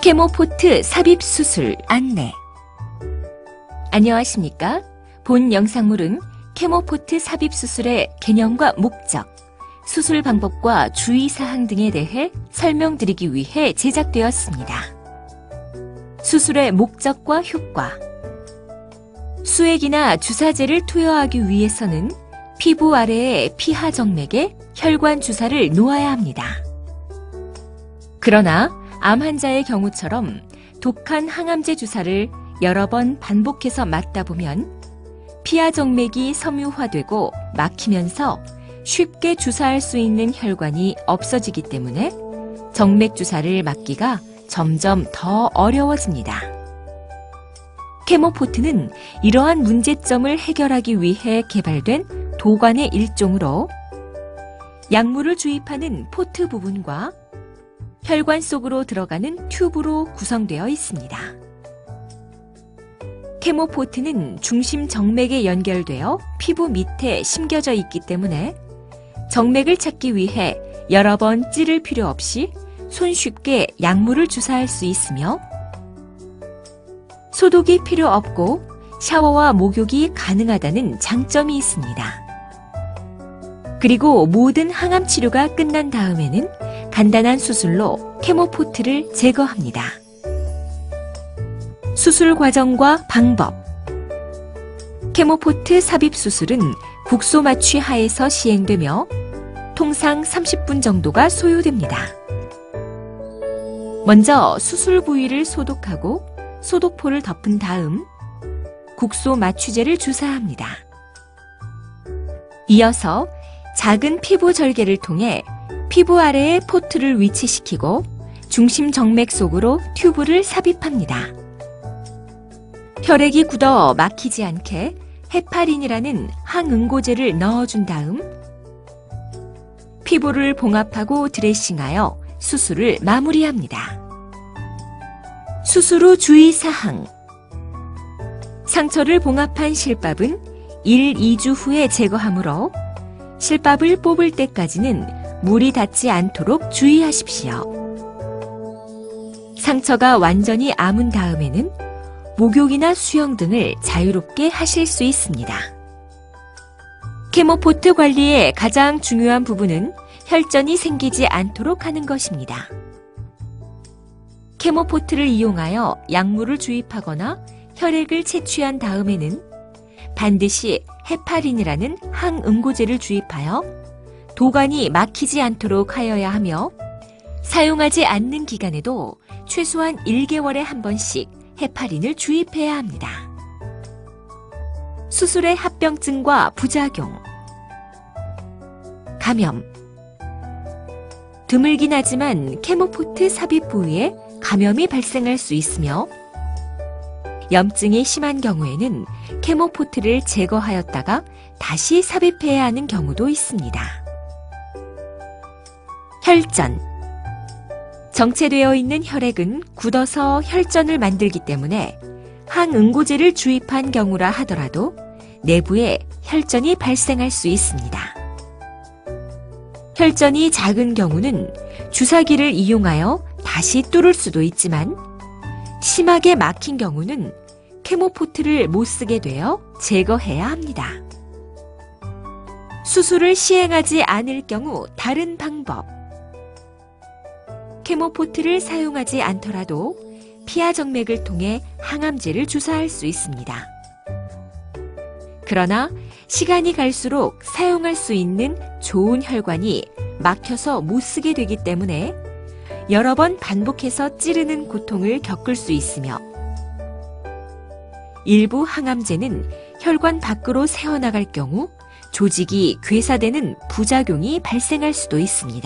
케모포트 삽입 수술 안내. 안녕하십니까? 본 영상물은 케모포트 삽입 수술의 개념과 목적, 수술 방법과 주의사항 등에 대해 설명드리기 위해 제작되었습니다. 수술의 목적과 효과. 수액이나 주사제를 투여하기 위해서는 피부 아래의 피하정맥에 혈관 주사를 놓아야 합니다. 그러나 암 환자의 경우처럼 독한 항암제 주사를 여러 번 반복해서 맞다 보면 피하정맥이 섬유화되고 막히면서 쉽게 주사할 수 있는 혈관이 없어지기 때문에 정맥 주사를 맞기가 점점 더 어려워집니다. 케모포트는 이러한 문제점을 해결하기 위해 개발된 도관의 일종으로 약물을 주입하는 포트 부분과 혈관 속으로 들어가는 튜브로 구성되어 있습니다. 케모포트는 중심 정맥에 연결되어 피부 밑에 심겨져 있기 때문에 정맥을 찾기 위해 여러 번 찌를 필요 없이 손쉽게 약물을 주사할 수 있으며 소독이 필요 없고 샤워와 목욕이 가능하다는 장점이 있습니다. 그리고 모든 항암 치료가 끝난 다음에는 간단한 수술로 케모포트를 제거합니다. 수술 과정과 방법. 케모포트 삽입 수술은 국소 마취 하에서 시행되며 통상 30분 정도가 소요됩니다. 먼저 수술 부위를 소독하고 소독포를 덮은 다음 국소 마취제를 주사합니다. 이어서 작은 피부 절개를 통해 피부 아래에 포트를 위치시키고 중심 정맥 속으로 튜브를 삽입합니다. 혈액이 굳어 막히지 않게 헤파린이라는 항응고제를 넣어준 다음 피부를 봉합하고 드레싱하여 수술을 마무리합니다. 수술 후 주의사항. 상처를 봉합한 실밥은 1, 2주 후에 제거하므로 실밥을 뽑을 때까지는 물이 닿지 않도록 주의하십시오. 상처가 완전히 아문 다음에는 목욕이나 수영 등을 자유롭게 하실 수 있습니다. 케모포트 관리의 가장 중요한 부분은 혈전이 생기지 않도록 하는 것입니다. 케모포트를 이용하여 약물을 주입하거나 혈액을 채취한 다음에는 반드시 헤파린이라는 항응고제를 주입하여 도관이 막히지 않도록 하여야 하며 사용하지 않는 기간에도 최소한 1개월에 한 번씩 헤파린을 주입해야 합니다. 수술의 합병증과 부작용. 감염. 드물긴 하지만 케모포트 삽입 부위에 감염이 발생할 수 있으며 염증이 심한 경우에는 케모포트를 제거하였다가 다시 삽입해야 하는 경우도 있습니다. 혈전. 정체되어 있는 혈액은 굳어서 혈전을 만들기 때문에 항응고제를 주입한 경우라 하더라도 내부에 혈전이 발생할 수 있습니다. 혈전이 작은 경우는 주사기를 이용하여 다시 뚫을 수도 있지만 심하게 막힌 경우는 케모포트를 못 쓰게 되어 제거해야 합니다. 수술을 시행하지 않을 경우 다른 방법. 케모포트를 사용하지 않더라도 피하정맥을 통해 항암제를 주사할 수 있습니다. 그러나 시간이 갈수록 사용할 수 있는 좋은 혈관이 막혀서 못 쓰게 되기 때문에 여러 번 반복해서 찌르는 고통을 겪을 수 있으며 일부 항암제는 혈관 밖으로 새어나갈 경우 조직이 괴사되는 부작용이 발생할 수도 있습니다.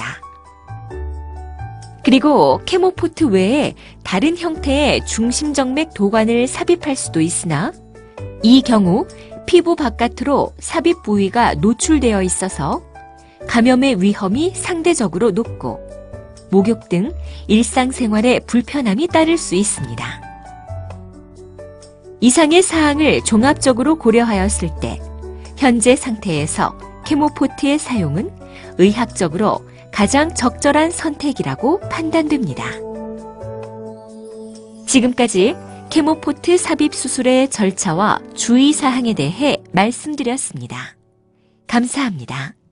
그리고 케모포트 외에 다른 형태의 중심정맥 도관을 삽입할 수도 있으나 이 경우 피부 바깥으로 삽입 부위가 노출되어 있어서 감염의 위험이 상대적으로 높고 목욕 등 일상생활에 불편함이 따를 수 있습니다. 이상의 사항을 종합적으로 고려하였을 때 현재 상태에서 케모포트의 사용은 의학적으로 가장 적절한 선택이라고 판단됩니다. 지금까지 케모포트 삽입 수술의 절차와 주의사항에 대해 말씀드렸습니다. 감사합니다.